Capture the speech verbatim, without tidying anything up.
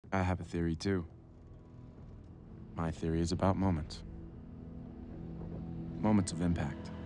I have a theory, too. My theory is about moments. Moments of impact.